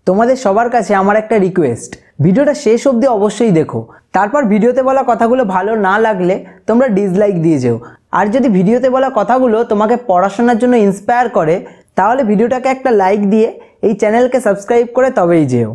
তোমাদের সবার কাছে আমার একটা রিকোয়েস্ট, ভিডিওটা শেষ অবধি অবশ্যই দেখো। তারপর ভিডিওতে বলা কথাগুলো ভালো না লাগলে তোমরা ডিসলাইক দিয়ে যেও। আর যদি ভিডিওতে বলা কথাগুলো তোমাকে পড়াশোনার জন্য ইন্সপায়ার করে তাহলে ভিডিওটাকে একটা লাইক দিয়ে এই চ্যানেলকে সাবস্ক্রাইব করে তবেই যেও।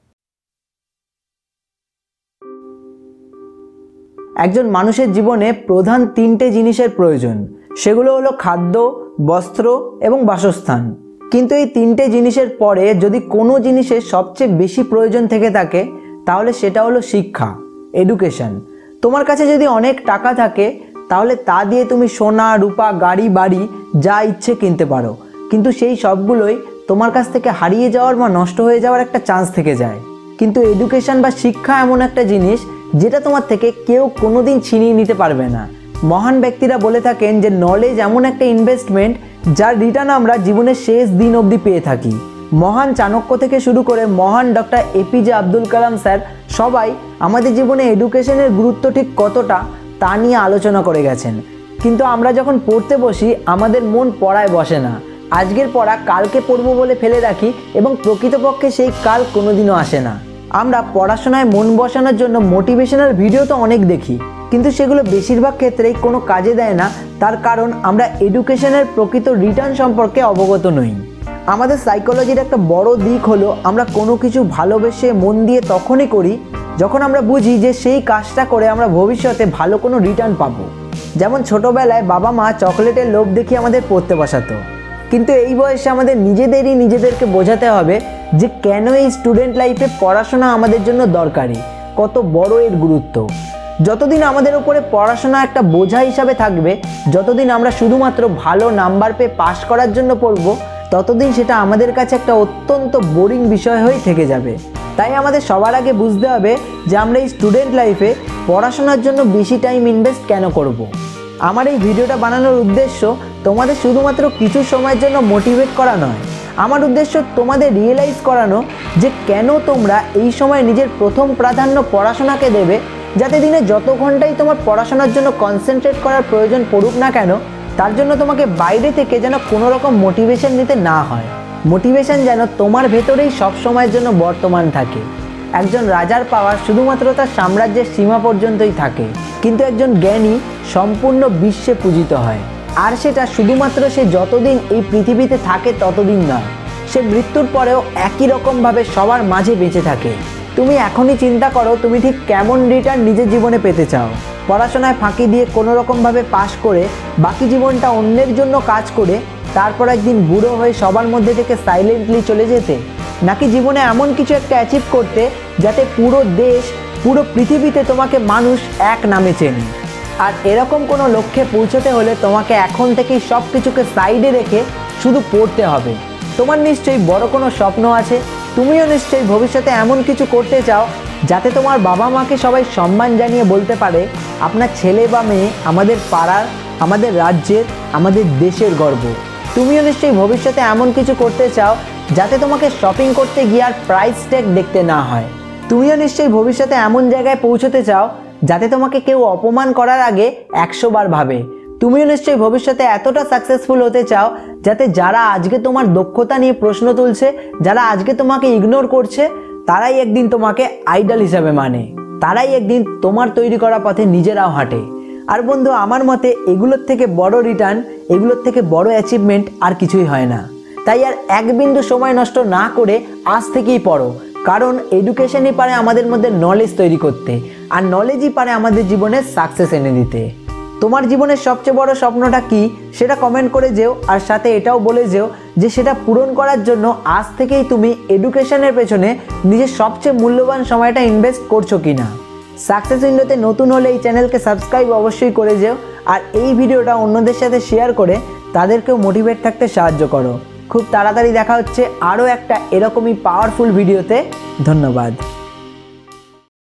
একজন মানুষের জীবনে প্রধান 3টে জিনিসের প্রয়োজন, সেগুলো হলো খাদ্য, বস্ত্র এবং বাসস্থান। কিন্তু এই 3টে জিনিসের পরে যদি কোনো জিনিসের সবচেয়ে বেশি প্রয়োজন থেকে থাকে তাহলে সেটা হলো শিক্ষা, এডুকেশন। তোমার কাছে যদি অনেক টাকা থাকে তাহলে তা দিয়ে তুমি সোনা, রূপা, গাড়ি, বাড়ি যা ইচ্ছে কিনতে পারো, কিন্তু সেই সবগুলোই তোমার কাছ থেকে হারিয়ে যাওয়ার বা নষ্ট হয়ে যাওয়ার একটা চান্স থেকে যায়। কিন্তু এডুকেশন বা শিক্ষা এমন একটা জিনিস যেটা তোমার থেকে কেউ কোনোদিন ছিনিয়ে নিতে পারবে না। মহান ব্যক্তিরা বলে থাকেন যে নলেজ এমন একটা ইনভেস্টমেন্ট যার রিটার্ন আমরা জীবনের শেষ দিন অবধি পেয়ে থাকি। মহান চাণক্য থেকে শুরু করে মহান doctor APJ Abdul Kalam sir সবাই আমাদের জীবনে এডুকেশনের গুরুত্ব ঠিক কতটা তা নিয়ে আলোচনা করে গেছেন। কিন্তু আমরা যখন পড়তে বসি আমাদের মন পড়ায় বসে না। আজকের পড়া কালকে পড়বো বলে ফেলে রাখি এবং প্রকৃতপক্ষে সেই কাল কোনোদিনও আসে না। আমরা পড়াশোনায় মন বসানোর জন্য মোটিভেশনাল ভিডিও তো অনেক দেখি, কিন্তু সেগুলো বেশিরভাগ ক্ষেত্রেই কোনো কাজে দেয় না। তার কারণ আমরা এডুকেশনের প্রকৃত রিটার্ন সম্পর্কে অবগত নই। আমাদের সাইকোলজির একটা বড় দিক হলো আমরা কোনো কিছু ভালোবেসে মন দিয়ে তখনই করি যখন আমরা বুঝি যে সেই কাজটা করে আমরা ভবিষ্যতে ভালো কোনো রিটার্ন পাবো। যেমন ছোটোবেলায় বাবা মা চকলেটের লোভ দেখিয়ে আমাদের পড়তে বসাতো, কিন্তু এই বয়সে আমাদের নিজেদেরকে বোঝাতে হবে যে কেন এই স্টুডেন্ট লাইফে পড়াশোনা আমাদের জন্য দরকারি, কত বড় এর গুরুত্ব। যতদিন আমাদের উপরে পড়াশোনা একটা বোঝা হিসাবে থাকবে, যতদিন আমরা শুধুমাত্র ভালো নাম্বার পেয়ে পাস করার জন্য পড়ব, ততদিন সেটা আমাদের কাছে একটা অত্যন্ত বোরিং বিষয় হয়ে থেকে যাবে। তাই আমাদের সবার আগে বুঝতে হবে যে আমরা এই স্টুডেন্ট লাইফে পড়াশোনার জন্য বেশি টাইম ইনভেস্ট কেন করব। আমার এই ভিডিওটা বানানোর উদ্দেশ্য তোমাদের শুধুমাত্র কিছু সময়ের জন্য মোটিভেট করা নয়, আমার উদ্দেশ্য তোমাদের রিয়েলাইজ করানো যে কেন তোমরা এই সময় নিজের প্রথম প্রাধান্য পড়াশোনাকে দেবে, যাতে দিনে যত ঘন্টাই তোমার পড়াশোনার জন্য কনসেন্ট্রেট করার প্রয়োজন পড়ুক না কেন, তার জন্য তোমাকে বাইরে থেকে যেন কোনো রকম মোটিভেশন নিতে না হয়। মোটিভেশন যেন তোমার ভেতরেই সব সময়ের জন্য বর্তমান থাকে। একজন রাজার পাওয়ার শুধুমাত্র তার সাম্রাজ্যের সীমা পর্যন্তই থাকে, কিন্তু একজন জ্ঞানী সম্পূর্ণ বিশ্বে পূজিত হয়। আর সেটা শুধুমাত্র সে যতদিন এই পৃথিবীতে থাকে ততদিন নয়, সে মৃত্যুর পরেও একই রকমভাবে সবার মাঝে বেঁচে থাকে। তুমি এখনই চিন্তা করো তুমি ঠিক কেমন রিটার্ন নিজের জীবনে পেতে চাও। পড়াশোনায় ফাঁকি দিয়ে কোনো রকমভাবে পাশ করে বাকি জীবনটা অন্যের জন্য কাজ করে তারপর একদিন বুড়ো হয়ে সবার মধ্যে থেকে সাইলেন্টলি চলে যেতে, নাকি জীবনে এমন কিছু একটা অ্যাচিভ করতে যাতে পুরো দেশ, পুরো পৃথিবীতে তোমাকে মানুষ এক নামে চেনে। আর এরকম কোনো লক্ষ্যে পৌঁছতে হলে তোমাকে এখন থেকেই সব কিছুকে সাইডে রেখে শুধু পড়তে হবে। তোমার নিশ্চয়ই বড় কোনো স্বপ্ন আছে, তুমিও নিশ্চয়ই ভবিষ্যতে এমন কিছু করতে চাও যাতে তোমার বাবা মাকে সবাই সম্মান জানিয়ে বলতে পারে আপনার ছেলে বা মেয়ে আমাদের পাড়ার, আমাদের রাজ্যের, আমাদের দেশের গর্ব। তুমিও নিশ্চয়ই ভবিষ্যতে এমন কিছু করতে চাও যাতে তোমাকে শপিং করতে গিয়ে আর প্রাইস ট্যাগ দেখতে না হয়। তুমিও নিশ্চয়ই ভবিষ্যতে এমন জায়গায় পৌঁছতে চাও যাতে তোমাকে কেউ অপমান করার আগে 100 বার ভাবে। তুমিও নিশ্চয়ই ভবিষ্যতে এতটা সাকসেসফুল হতে চাও যাতে যারা আজকে তোমার দক্ষতা নিয়ে প্রশ্ন তুলছে, যারা আজকে তোমাকে ইগনোর করছে, তারাই একদিন তোমাকে আইডল হিসাবে মানে, তারাই একদিন তোমার তৈরি করা পথে নিজেরাও হাঁটে। আর বন্ধু, আমার মতে এগুলোর থেকে বড় রিটার্ন, এগুলোর থেকে বড় অ্যাচিভমেন্ট আর কিছুই হয় না। তাই আর এক বিন্দু সময় নষ্ট না করে আজ থেকেই পড়ো, কারণ এডুকেশনই পারে আমাদের মধ্যে নলেজ তৈরি করতে, আর নলেজই পারে আমাদের জীবনে সাকসেস এনে দিতে। তোমার জীবনের সবচেয়ে বড় স্বপ্নটা কি সেটা কমেন্ট করে যেও, আর সাথে এটাও বলে যেও যে সেটা পূরণ করার জন্য আজ থেকেই তুমি এডুকেশনের পেছনে নিজের সবচেয়ে মূল্যবান সময়টা ইনভেস্ট করছো কিনা। সাকসেস উইন্ডোতে নতুন হলে এই চ্যানেলকে সাবস্ক্রাইব অবশ্যই করে যেও, আর এই ভিডিওটা অন্যদের সাথে শেয়ার করে তাদেরকেও মোটিভেট থাকতে সাহায্য করো। খুব তাড়াতাড়ি দেখা হচ্ছে আরও একটা এরকমই পাওয়ারফুল ভিডিওতে। ধন্যবাদ।